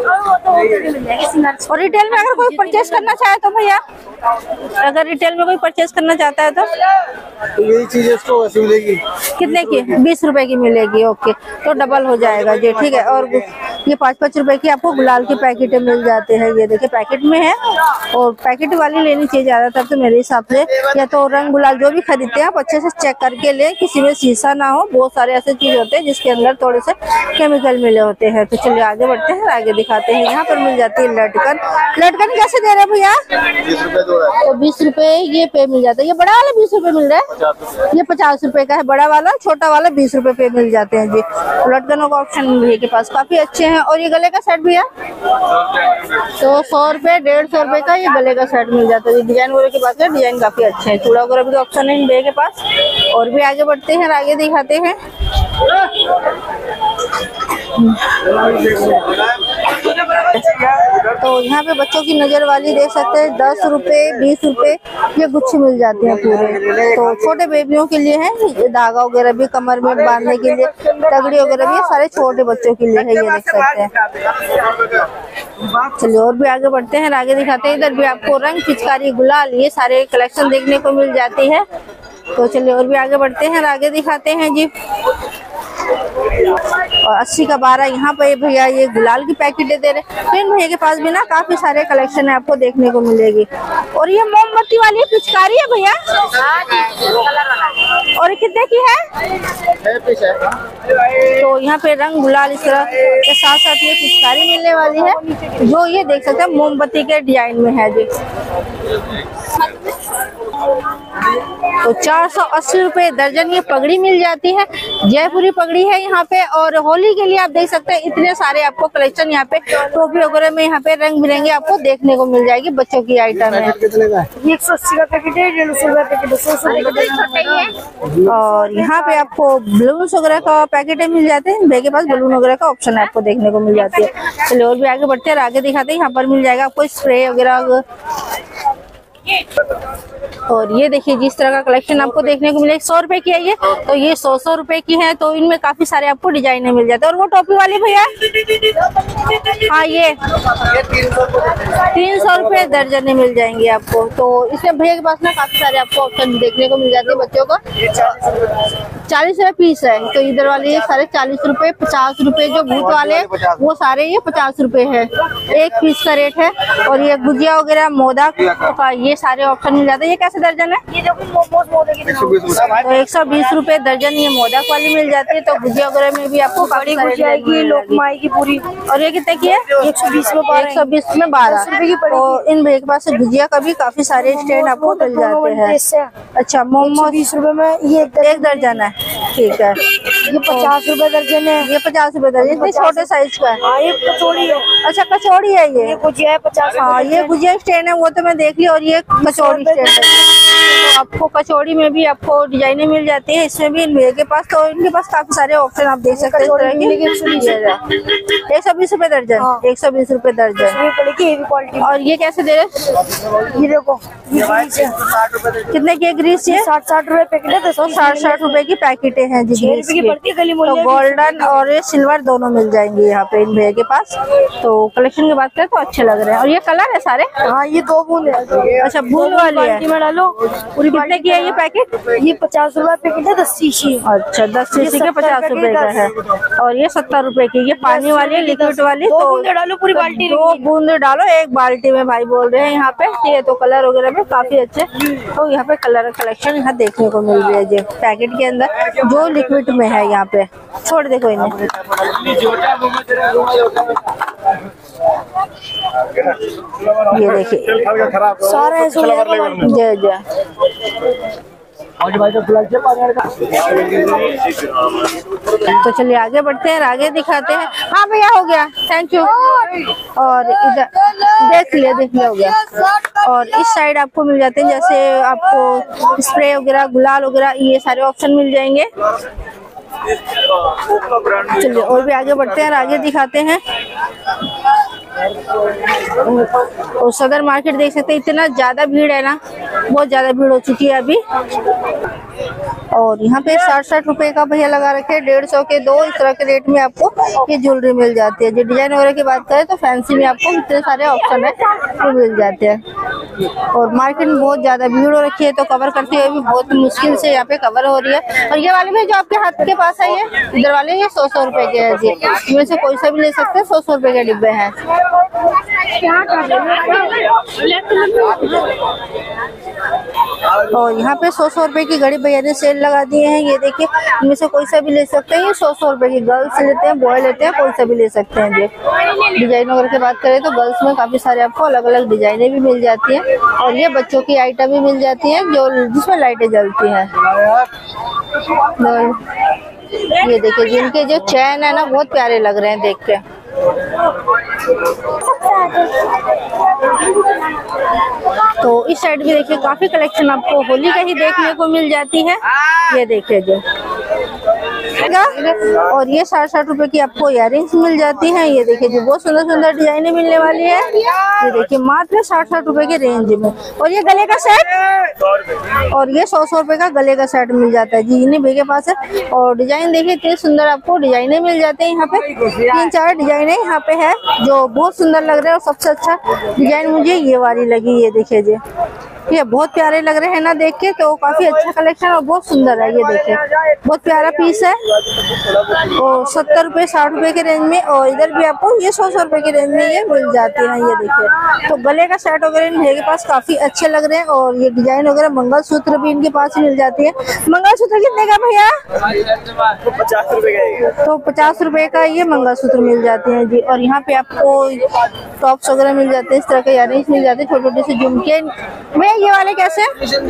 A: और रिटेल में अगर कोई परचेज करना चाहे तो भैया, अगर रिटेल में कोई परचेज करना चाहता है तो
C: तो यही चीज इसको वैसे मिलेगी।
A: कितने की? बीस रुपए की मिलेगी। ओके, तो डबल हो जाएगा जी, ठीक है। और ये पाँच पाँच रुपए की आपको गुलाल के पैकेट मिल जाते हैं। ये देखिए पैकेट में है और पैकेट वाली लेनी चाहिए ज्यादातर तो मेरे हिसाब से। या तो रंग गुलाल जो भी खरीदते हैं आप अच्छे से चेक करके ले, किसी में शीशा ना हो। बहुत सारे ऐसे चीज होते हैं जिसके अंदर थोड़े से केमिकल मिले होते हैं। तो चलिए आगे बढ़ते हैं, आगे दिखाते हैं। यहाँ पर मिल जाती है लटकन। लटकन कैसे दे रहे हैं भैया? तो बीस रुपए ये पे मिल जाता है। ये बड़ा वाला बीस रुपए मिल रहा है, ये पचास रुपए का है बड़ा वाला, छोटा वाला बीस रुपए पे मिल जाते हैं जी। लटकनों का ऑप्शन भैया के पास काफी अच्छे हैं। और ये गले का सेट भैया तो सौ रुपए डेढ़ सौ रुपए का ये गले का सेट मिल जाता है। डिजाइन वगैरह के पास है, डिजाइन काफी अच्छे है। चूड़ा वगैरह भी तो ऑप्शन है इन भैया के पास। और भी आगे बढ़ते हैं, आगे दिखाते हैं। तो यहाँ पे बच्चों की नजर वाली देख सकते हैं, दस रुपए बीस रुपए ये गुच्छे मिल जाते हैं पूरे। तो छोटे बेबियों के लिए है, धागा वगैरह भी कमर में बांधने के लिए, तगड़ी वगैरह भी सारे छोटे बच्चों के लिए है, ये देख सकते हैं। चलिए और भी आगे बढ़ते हैं, आगे दिखाते हैं। इधर भी आपको रंग, पिचकारी, गुलाल ये सारे कलेक्शन देखने को मिल जाती है। तो चलिए और भी आगे बढ़ते हैं, आगे दिखाते हैं जी। और अस्सी का बारह यहाँ पे भैया ये गुलाल की पैकेटें दे रहे। तो इन भैया के पास भी ना काफी सारे कलेक्शन है आपको देखने को मिलेगी। और ये मोमबत्ती वाली पिचकारी है भैया, और कितने की है? तो यहाँ पे रंग गुलाल इस तरह के साथ साथ ये पिचकारी मिलने वाली है, जो ये देख सकते हैं मोमबत्ती के डिजाइन में है जी। तो चार सौ अस्सी रुपए दर्जन ये पगड़ी मिल जाती है। जयपुरी पगड़ी है यहाँ पे। और होली के लिए आप देख सकते हैं इतने सारे आपको कलेक्शन यहाँ पे टोपी वगैरह में यहाँ पे रंग बिरंगे आपको देखने को मिल जाएगी। बच्चों की आइटम है।
E: एक सौ अस्सी का पैकेट है, डेढ़ सौ रुपए पैकेट, सौ सौ रुपए।
A: और यहाँ पे आपको बलून वगैरह का पैकेट मिल जाते हैं। भैया के पास बलून वगैरह का ऑप्शन आपको देखने को मिल जाती है। चलिए और भी आगे बढ़ते हैं, आगे दिखाते हैं। यहाँ पर मिल जाएगा आपको स्प्रे वगैरह। और ये देखिए जिस तरह का कलेक्शन आपको देखने को मिलेगा। सौ रुपए की है ये, तो ये सौ सौ रुपए की है। तो इनमें काफी सारे आपको डिजाइने मिल जाते हैं। और वो टोपी वाली भैया, हाँ ये तीन सौ रुपए दर्जन मिल जाएंगे आपको। तो इसमें भैया के पास ना काफी सारे आपको ऑप्शन देखने को मिल जाते हैं। बच्चों को चालीस रुपए पीस है। तो इधर वाले ये सारे चालीस रुपए, पचास रुपए जो भूत वाले वो सारे ये पचास रुपए है, एक पीस का रेट है। और ये गुजिया वगैरह मोदक का ये सारे ऑप्शन मिल जाते हैं। ये कैसे दर्जन है?
E: ये देखो मोमोज मोदक
A: तो एक सौ बीस रूपए दर्जन ये मोदक वाली मिल जाती है। तो गुजिया वगैरह में भी आपको
E: बड़ी गुजिया आएगी, लोकमा आएगी पूरी।
A: और ये कितने की है?
E: एक सौ बीस में
A: एक सौ बीस में बारह रुपए की। तो इन भैया के पास गुजिया का भी काफी सारे स्टैंड आपको मिल जाते हैं। अच्छा मोमोज
E: बीस रुपए में ये
A: एक दर्जन है, ठीक है।
E: ये पचास रुपए दर्जन है।
A: ये पचास रुपए दर्जन, इतने छोटे साइज का है।
E: हाँ ये कचौड़ी है।
A: अच्छा कचौड़ी है ये,
E: ये गुजिया है पचास।
A: हाँ ये गुजिया स्टैंड है वो तो मैं देख ली। और ये कचौड़ी स्टैंड है। तो आपको कचौड़ी में भी आपको डिजाइने मिल जाती है। इसमें भी इन भैया के पास, तो इनके पास काफी सारे ऑप्शन आप देख सकते हैं। एक सौ बीस रूपए दर्जन, एक सौ बीस रूपए दर्जन।
E: क्वालिटी।
A: और ये कैसे दे रहे?
E: ये देखो
A: कितने की ग्रीस? ये
E: साठ साठ रुपए पैकेट है।
A: तो साठ साठ रुपए की पैकेटें हैं जी ग्रीस
E: की पड़ती है गली
A: तो गोल्डन और ये सिल्वर दोनों मिल जाएंगे यहाँ पे इन भैया के पास। तो कलेक्शन की बात करें तो अच्छे लग रहे हैं। और ये कलर है सारे?
E: हाँ ये दो बूंद है।
A: अच्छा बूंद वाली है।
E: में डालो पूरी।
A: कितने की है ये पैकेट?
E: ये पचास रुपए पैकेट है, दस शीशी।
A: अच्छा दस शीशी के पचास रुपए का है। और ये सत्तर रुपए की ये पानी वाली लिक्विड वाली। तो
E: डालो पूरी बाल्टी,
A: दो बूंद डालो एक बाल्टी में भाई बोल रहे हैं यहाँ पे। ठीक है, तो कलर वगैरह में काफी अच्छे। तो यहाँ पे कलर कलेक्शन यहाँ देखने को मिल रही है जी पैकेट के अंदर, जो लिक्विड में है यहाँ पे। छोड़ दे कोई नहीं। ये देखिए
E: सारे
A: जय जय। तो चलिए आगे बढ़ते हैं, आगे दिखाते हैं। हाँ भैया हो गया, थैंक यू। और इधर देख लिया देख लिया हो गया। और इस साइड आपको मिल जाते हैं जैसे आपको स्प्रे वगैरह, गुलाल वगैरह ये सारे ऑप्शन मिल जाएंगे। चलिए और भी आगे बढ़ते हैं, आगे दिखाते हैं। और सदर मार्केट देख सकते हैं, इतना ज्यादा भीड़ है ना, बहुत ज्यादा भीड़ हो चुकी है अभी। और यहाँ पे साठ साठ रुपए का भैया लगा रखे हैं, डेढ़ सौ के दो इस तरह के रेट में आपको ये ज्वेलरी मिल जाती है। जो डिजाइन वगैरह की बात करें तो फैंसी में आपको इतने सारे ऑप्शन है वो मिल जाते हैं। और मार्केट में बहुत ज्यादा भीड़ हो रखी है तो कवर करते हुए भी बहुत मुश्किल से यहाँ पे कवर हो रही है। और ये वाले भी जो आपके हाथ के पास है, ये इधर वाले ये सौ सौ रुपए के है जी, इनमें से कोई सा भी ले सकते हैं, सौ सौ रुपए के डिब्बे हैं। और यहाँ पे सौ सौ रुपए की घड़ी भैया ने सेल लगा दिए हैं, ये देखिए इनमें से कोई सा भी ले सकते हैं। ये सौ सौ रुपए की गर्ल्स लेते हैं, बॉय लेते हैं, कोई सा भी ले सकते हैं जी। डिजाइन वगैरह की बात करें तो गर्ल्स में काफी सारे आपको अलग अलग डिजाइने भी मिल जाती हैं। और ये बच्चों की आइटम भी मिल जाती है जो जिसमें लाइटें जलती हैं। ये देखिए जिनके जो चैन है ना बहुत प्यारे लग रहे हैं देख के। तो इस साइड भी देखिए काफी कलेक्शन आपको होली का ही देखने को मिल जाती है। ये देखिए जो और ये साठ साठ रुपए की आपको इयररिंग्स मिल जाती हैं। ये देखिए जो बहुत सुंदर सुंदर डिजाइने मिलने वाली है। ये देखिए मात्र साठ साठ रुपए के रेंज में। और ये गले का सेट, और ये सौ सौ रुपए का गले का सेट मिल जाता है जी, इन्हीं भैया के पास है। और डिजाइन देखिए इतने सुंदर आपको डिजाइने मिल जाते हैं। यहाँ पे तीन चार डिजाइने यहाँ पे है जो बहुत सुंदर लग रहे हैं। और सबसे अच्छा डिजाइन मुझे ये वाली लगी, ये देखिए जी, ये बहुत प्यारे लग रहे हैं ना देख के। तो काफी अच्छा कलेक्शन और बहुत सुंदर है। ये देखिए बहुत प्यारा पीस है और सत्तर रुपए साठ रुपए के रेंज में। और इधर भी आपको ये सौ सौ रुपए के रेंज में ये मिल जाती है। ये देखिए तो गले का सेट वगैरह इनके पास काफी अच्छे लग रहे हैं। और ये डिजाइन वगैरह मंगलसूत्र भी इनके पास मिल जाती है। मंगलसूत्र कितने का भैया?
D: पचास रुपए का।
A: तो पचास रुपए का ये मंगलसूत्र मिल जाते हैं जी। और यहाँ पे आपको टॉप्स वगैरह मिल जाते हैं, इस तरह के इयररिंग्स मिल जाते हैं, छोटे छोटे से झुमके। भैया ये वाले कैसे?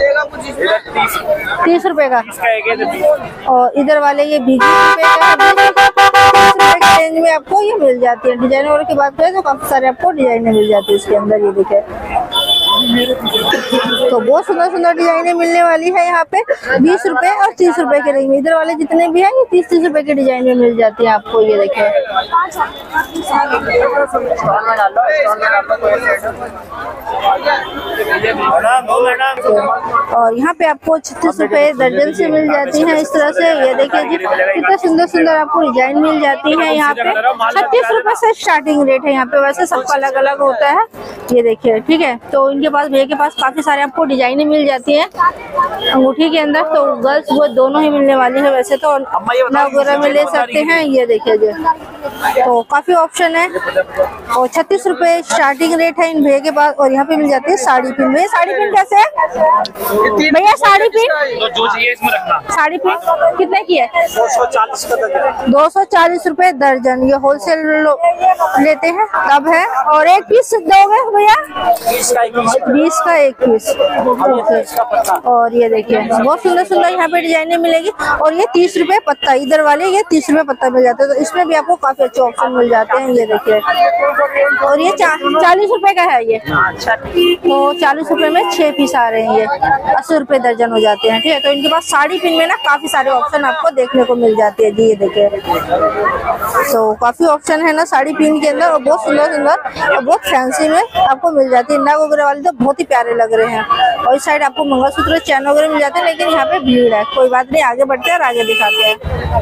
A: तीस रुपए का। और इधर वाले ये बीस रुपए का रेंज में आपको ये मिल जाती है। डिजाइन वगैरह की बात करें तो काफी सारे आपको डिजाइने मिल जाती है इसके अंदर। ये देखे तो बहुत सुंदर सुंदर डिजाइने मिलने वाली है यहाँ पे बीस रुपए और तीस रुपए के रेंज में। इधर वाले जितने भी हैं ये तीस तीस रुपए के डिजाइन में मिल जाती है आपको। ये देखे और यहाँ पे आपको छत्तीस रुपए दर्जन से मिल जाती है इस तरह से। ये देखिए जी कितने सुंदर सुंदर आपको डिजाइन मिल जाती है। यहाँ पे छत्तीस रुपए से स्टार्टिंग रेट है यहाँ पे, वैसे सबका अलग अलग होता है। ये देखिए ठीक है। तो इनके पास भैया के पास काफी सारे आपको डिजाइने मिल जाती हैं अंगूठी के अंदर। तो गर्ल्स वो दोनों ही मिलने वाली है, वैसे तो वगैरह में ले सकते हैं। ये देखिए जी तो काफी ऑप्शन है। और छत्तीस रुपए स्टार्टिंग रेट है इन भैया के पास। और यहाँ पे मिल जाती है साड़ी पिन। भैया साड़ी पिन कैसे है भैया? साड़ी पिन
D: जो चाहिए इसमें रखना।
A: साड़ी पिन कितने की है?
D: दो सौ चालीस का दर्जन।
A: दो सौ चालीस रूपए दर्जन। ये होलसेल लेते हैं तब है। और एक पीस दोगे भैया?
D: बीस का एक पीस।
A: बीस का एक पीस। और ये देखिए बहुत सुंदर सुंदर यहाँ पे डिजाइने मिलेगी। और ये तीस रुपए पत्ता, इधर वाले ये तीस रुपए पत्ता मिल जाता है। तो इसमें भी आपको काफी अच्छे ऑप्शन मिल जाते हैं। ये देखिए और ये चालीस रुपए का है ये। तो चालीस रुपए में छह पीस आ रहे हैं, ये अस्सी रुपए दर्जन हो जाते हैं। ठीक है। तो इनके पास साड़ी पिन में ना काफी सारे ऑप्शन आपको देखने को मिल जाते हैं जी। ये देखिए तो काफी ऑप्शन है ना साड़ी पिन के अंदर। और बहुत सुंदर सुंदर और बहुत फैंसी में आपको मिल जाती है। नाग वगैरह वाले तो बहुत ही प्यारे लग रहे हैं। और इस साइड आपको मंगलसूत्र चैन वगैरह मिल जाते हैं, लेकिन यहाँ पे भीड़ है। कोई बात नहीं, आगे बढ़ते हैं और आगे दिखाते हैं।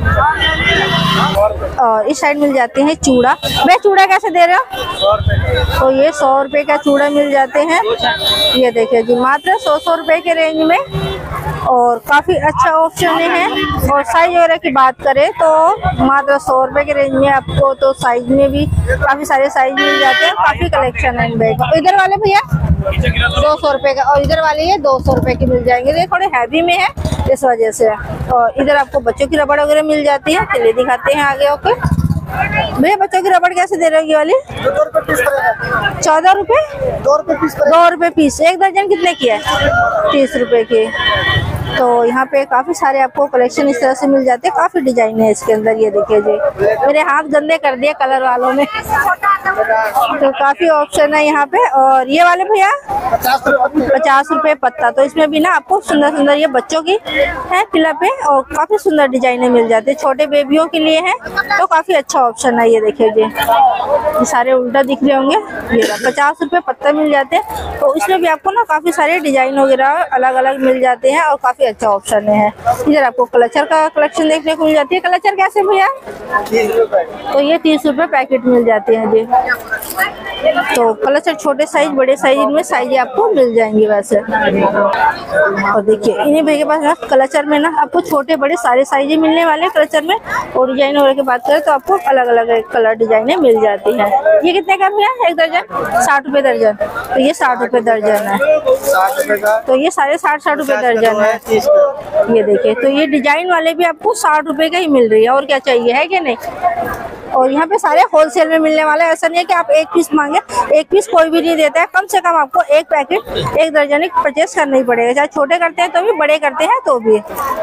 A: और इस साइड मिल जाते हैं चूड़ा। भाई चूड़ा कैसे दे रहे हो? तो ये सौ रुपए का चूड़ा मिल जाते हैं। ये देखिए जी मात्र सौ सौ रुपए के रेंज में। और काफी अच्छा ऑप्शन है। और साइज वगैरह की बात करें तो मात्र सौ रुपए के रेंज में आपको तो साइज में भी काफी सारे साइज मिल जाते हैं। काफी कलेक्शन है इन बैग। इधर वाले भैया दो सौ रुपए का। और इधर वाले ये दो सौ रुपए की मिल जाएंगे। ये थोड़े हैवी में है इस वजह से। और इधर आपको बच्चों की रबड़ वगैरह मिल जाती है। चलिए दिखाते हैं आगे। ओके भैया बच्चों की रबड़ कैसे दे रहे हो? ये वाली चौदह रुपए दो रुपए पीस। दो रुपए पीस। एक दर्जन कितने की है? तीस रुपए की। तो यहाँ पे काफी सारे आपको कलेक्शन इस तरह से मिल जाते हैं। काफी डिजाइन है इसके अंदर। ये देखिए जी मेरे हाथ गंदे कर दिए कलर वालों ने। तो काफी ऑप्शन है यहाँ पे। और ये वाले भैया पचास रुपए पत्ता। तो इसमें भी ना आपको सुंदर सुंदर ये बच्चों की है पिला पे और काफी सुंदर डिजाइने मिल जाती है, छोटे बेबियों के लिए है तो काफी अच्छा ऑप्शन है। ये देखिए जी, ये सारे उल्टा दिख रहे होंगे, ये पचास रुपए पत्ता मिल जाते हैं। तो इसमें भी आपको ना काफी सारे डिजाइन वगैरह अलग अलग मिल जाते हैं और काफी अच्छा ऑप्शन है। इधर आपको क्लचर का कलेक्शन देखने को मिल जाती है। क्लचर कैसे भैया? तो ये तीस रुपए पैकेट मिल जाते हैं जी। तो क्लचर छोटे साइज बड़े साइज में साइज आपको मिल जाएंगे वैसे। और देखिए इन्हीं भैया के पास ना क्लचर में ना आपको छोटे बड़े सारे साइज मिलने वाले क्लचर में। और डिजाइन वगैरह की बात करें तो आपको अलग अलग कलर डिजाइने मिल जाती हैं। ये कितने का भैया एक दर्जन? साठ रुपए दर्जन। तो ये साठ रुपए दर्जन है। तो ये सारे साठ साठ रुपए दर्जन है। ये देखिए, तो ये डिजाइन वाले भी आपको साठ रुपए का ही मिल रही है, और क्या चाहिए, है कि नहीं। और यहाँ पे सारे होलसेल में मिलने वाले, ऐसा नहीं है कि आप एक पीस मांगे, एक पीस कोई भी नहीं देता है। कम से कम आपको एक पैकेट एक दर्जन ही परचेस करना ही पड़ेगा, चाहे छोटे करते हैं तो भी, बड़े करते हैं तो भी।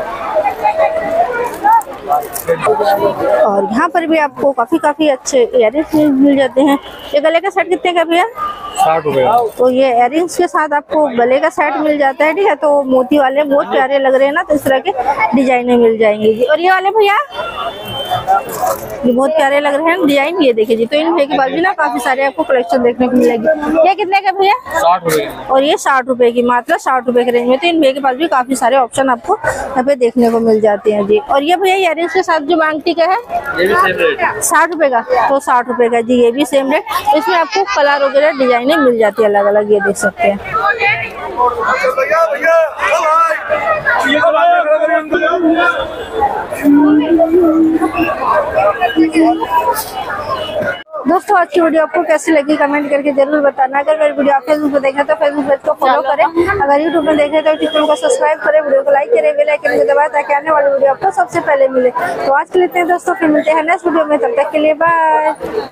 A: और यहाँ पर भी आपको काफी काफी अच्छे इयररिंग्स मिल जाते हैं। ये गले का सेट कितने का भैया?
C: साठ रुपए।
A: तो ये इयररिंग्स के साथ आपको गले का सेट मिल जाता है, ठीक है। तो मोती वाले बहुत प्यारे लग रहे हैं ना, तो इस तरह के डिजाइने मिल जाएंगी जी। और ये वाले भैया ये बहुत प्यारे लग रहे हैं डिजाइन, ये देखिए जी। तो इन भैया के पास भी ना काफी सारे आपको कलेक्शन देखने को मिलेगी। ये कितने का भैया?
C: साठ रुपए।
A: और ये साठ रुपए की, मात्र साठ रुपए के रेंज में। तो इन भैया के पास भी काफी सारे ऑप्शन आपको यहाँ पे देखने को मिल जाते हैं जी। और ये भैया इयररिंग्स के साथ जो मांगटी का है
C: ये भी सेम रेट,
A: साठ रुपए का। तो साठ रुपए का जी, ये भी सेम रेट। इसमें आपको कलर वगैरह डिजाइने मिल जाती है अलग अलग, ये देख सकते हैं। दोस्तों आज की वीडियो आपको कैसी लगी कमेंट करके जरूर बताना। अगर मेरी वीडियो आप फेसबुक पे देख रहे हैं तो फेसबुक पेज को फॉलो करें, अगर यूट्यूब में देख रहे हैं तो यूट्यूब को सब्सक्राइब करें, वीडियो को लाइक करें, बेल आइकन को दबाएं ताकि आने वाली वीडियो आपको सबसे पहले मिले। तो आज के लिए इतने दोस्तों, फिर मिलते हैं नेक्स्ट वीडियो में, तब तक के लिए बाय।